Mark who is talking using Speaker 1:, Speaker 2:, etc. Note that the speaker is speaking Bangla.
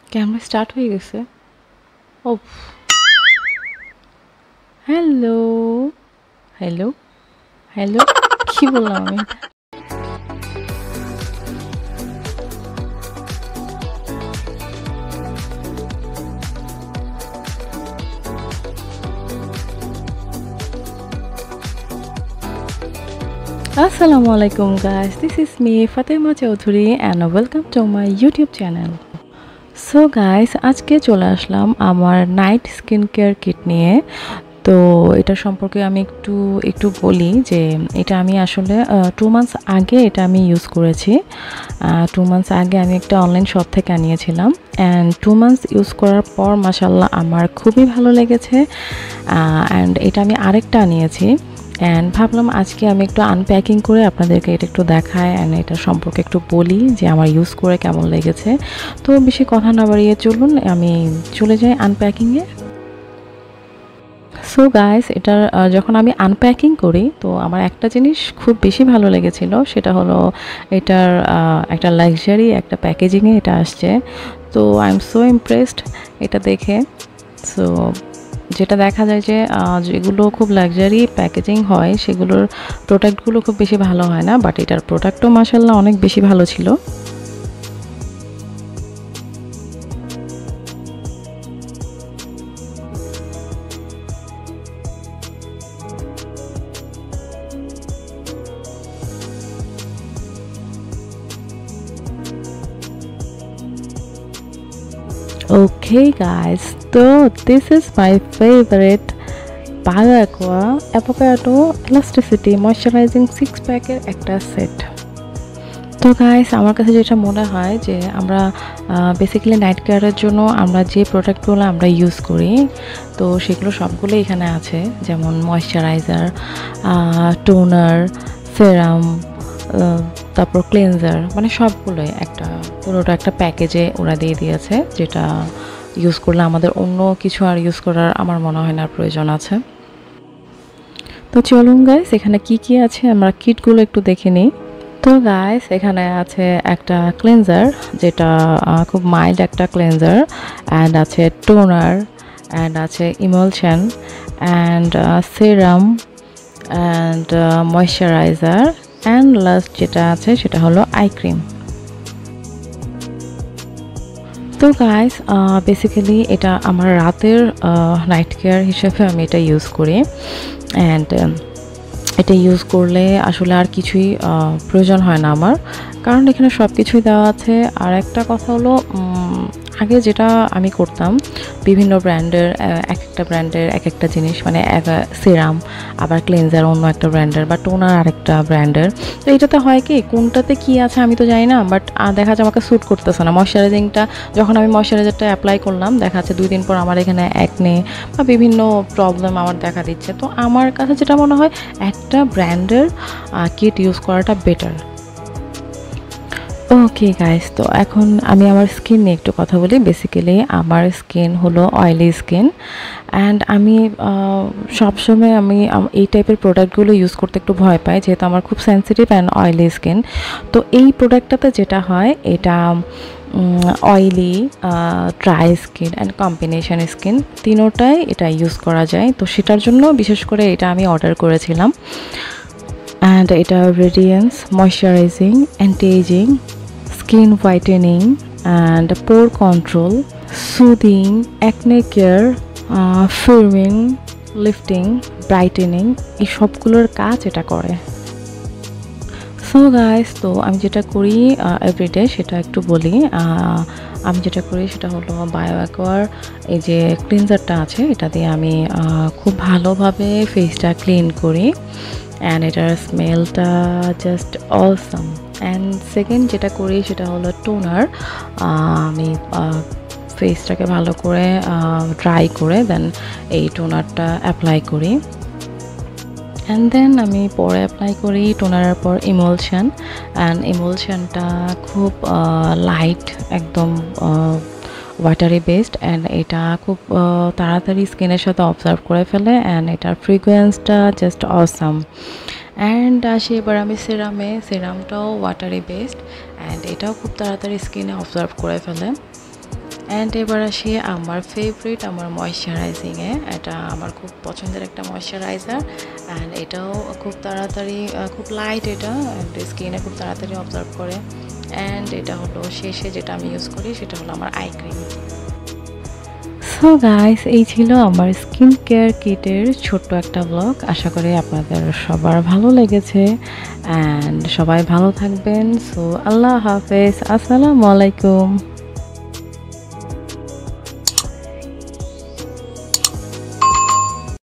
Speaker 1: ক্যামেরা স্টার্ট হয়ে গেছে। ও হ্যালো, হ্যালো, হ্যালো। কি বললাম আমি? Assalamu alaikum guys, this is me Fatima Chowdhury and welcome to my YouTube channel. So guys আজকে চলে আসলাম আমার নাইট স্কিন কেয়ার কিট নিয়ে। তো এটা সম্পর্কে আমি একটু একটু বলি যে এটা আমি আসলে 2 মান্থস আগে এটা আমি ইউজ করেছি। 2 মান্থস আগে আমি একটা অনলাইন শপ থেকে আনিয়েছিলাম অ্যান্ড 2 মান্থস ইউজ করার পর মাশাআল্লাহ আমার খুবই ভালো লেগেছে। অ্যান্ড এটা আমি আরেকটা আনিয়েছি অ্যান্ড ভাবলাম আজকে আমি একটু আনপ্যাকিং করে আপনাদেরকে এটা একটু দেখাই অ্যান্ড এটা সম্পর্কে একটু বলি যে আমার ইউজ করে কেমন লেগেছে। তো বেশি কথা না বাড়িয়ে চলুন আমি চলে যাই আনপ্যাকিংয়ে। সো গাইস এটার যখন আমি আনপ্যাকিং করি তো আমার একটা জিনিস খুব বেশি ভালো লেগেছিল, সেটা হলো এটার একটা লাক্সারি একটা প্যাকেজিংয়ে এটা আসছে। তো আই এম সো ইমপ্রেসড এটা দেখে। সো যেটা দেখা যায় যে যেগুলো খুব লাক্সারি প্যাকেজিং হয় সেগুলোর প্রোডাক্টগুলো খুব বেশি ভালো হয় না, বাট এটার প্রোডাক্টও মাশাআল্লাহ অনেক বেশি ভালো ছিল। Okay guys, so this is my favorite BioAqua Avocado Elasticity Moisturizing 6 প্যাকের একটা সেট। তো গাইস আমার কাছে যেটা মনে হয় যে আমরা বেসিক্যালি নাইট কেয়ারের জন্য আমরা যে প্রোডাক্টগুলো আমরা ইউজ করি তো সেগুলো সবগুলোই এখানে আছে, যেমন ময়শ্চারাইজার, টোনার, সেরাম, তারপর ক্লিনজার, মানে সবগুলোই একটা পুরোটা একটা প্যাকেজে ওরা দিয়ে দিয়েছে, যেটা ইউজ করলে আমাদের অন্য কিছু আর ইউজ করার আমার মনে হয় না প্রয়োজন আছে। তো চলুন গাইস এখানে কি কি আছে আমরা কিটগুলো একটু দেখে নিই। তো গাইস এখানে আছে একটা ক্লিনজার, যেটা খুব মাইল্ড একটা ক্লিনজার, অ্যান্ড আছে টোনার, অ্যান্ড আছে emulsion, and serum, and moisturiser, and last যেটা আছে সেটা হলো আই ক্রিম। তো গাইস বেসিক্যালি এটা আমার রাতের নাইট কেয়ার হিসেবে আমি এটা ইউজ করি অ্যান্ড এটা ইউজ করলে আসলে আর কিছুই প্রয়োজন হয় না আমার, কারণ এখানে সব কিছুই দেওয়া আছে। আর একটা কথা হলো আগে যেটা আমি করতাম বিভিন্ন ব্র্যান্ডের এক একটা ব্র্যান্ডের এক একটা জিনিস, মানে সিরাম আবার ক্লিনজার অন্য একটা ব্র্যান্ডের বা টোনার আরেকটা ব্র্যান্ডের। তো এটাতে হয় কি কোনটাতে কি আছে আমি তো জানি না, বাট দেখা যায় আমাকে স্যুট করতেছে না। ময়শ্চারাইজিংটা যখন আমি ময়শ্চারাইজারটা অ্যাপ্লাই করলাম দেখা যাচ্ছে 2 দিন পর আমার এখানে অ্যাকনে বা বিভিন্ন প্রবলেম আমার দেখা দিচ্ছে। তো আমার কাছে যেটা মনে হয় একটা ব্র্যান্ডের কিট ইউজ করাটা বেটার। ওকে গাইস, তো এখন আমি আমার স্কিন নিয়ে একটু কথা বলি। বেসিক্যালি আমার স্কিন হলো অয়েলি স্কিন অ্যান্ড আমি সবসময় আমি এই টাইপের প্রোডাক্টগুলো ইউজ করতে একটু ভয় পাই, যেহেতু আমার খুব সেন্সিটিভ অ্যান্ড অয়েলি স্কিন। তো এই প্রোডাক্টটাতে যেটা হয় এটা oily, dry skin and combination skin তিনোটাই এটা ইউজ করা যায়। তো সেটার জন্য বিশেষ করে এটা আমি অর্ডার করেছিলাম অ্যান্ড এটা radiance, moisturising, anti ageing, skin whitening and pore control, soothing, acne care, firming, lifting, brightening এই সবগুলোর কাজ এটা করে। সো গাইস, তো আমি যেটা করি এভরিডে সেটা একটু বলি। আমি যেটা করি সেটা হলো বায়োঅ্যাকোয়ার এই যে ক্লিনজারটা আছে এটা দিয়ে আমি খুব ভালোভাবে ফেসটা ক্লিন করি অ্যান্ড এটার স্মেলটা জাস্ট অসাম। অ্যান্ড সেকেন্ড যেটা করি সেটা হলো টোনার। আমি ফেসটাকে ভালো করে ড্রাই করে দেন এই টোনারটা অ্যাপ্লাই করি অ্যান্ড দেন আমি পরে অ্যাপ্লাই করি টোনারের পর ইমলশন। অ্যান্ড ইমলশনটা খুব লাইট একদম ওয়াটারি বেসড অ্যান্ড এটা খুব তাড়াতাড়ি স্কিনের সাথে অবজার্ভ করে ফেলে অ্যান্ড এটার ফ্রিকোয়েন্সটা জাস্ট অসাম। অ্যান্ড আসি এবার আমি সেরামটাও ওয়াটারি বেসড অ্যান্ড এটাও খুব তাড়াতাড়ি স্কিনে অবজার্ভ করে ফেলে। অ্যান্ড এবার আসি আমার ফেভারিট আমার ময়শ্চারাইজিংয়ে। এটা আমার খুব পছন্দের একটা ময়শ্চারাইজার, অ্যান্ড এটাও খুব তাড়াতাড়ি খুব লাইট, এটা স্কিনে খুব তাড়াতাড়ি অবজার্ভ করে। অ্যান্ড এটা হলো শেষে যেটা আমি ইউজ করি সেটা হলো আমার আই ক্রিম। সো গাইস, এই ছিল আমার স্কিন কেয়ার কিটের ছোট্ট একটা ব্লগ। আশা করি আপনাদের সবার ভালো লেগেছে, অ্যান্ড সবাই ভালো থাকবেন। সো আল্লাহ হাফেজ, আসসালামু আলাইকুম।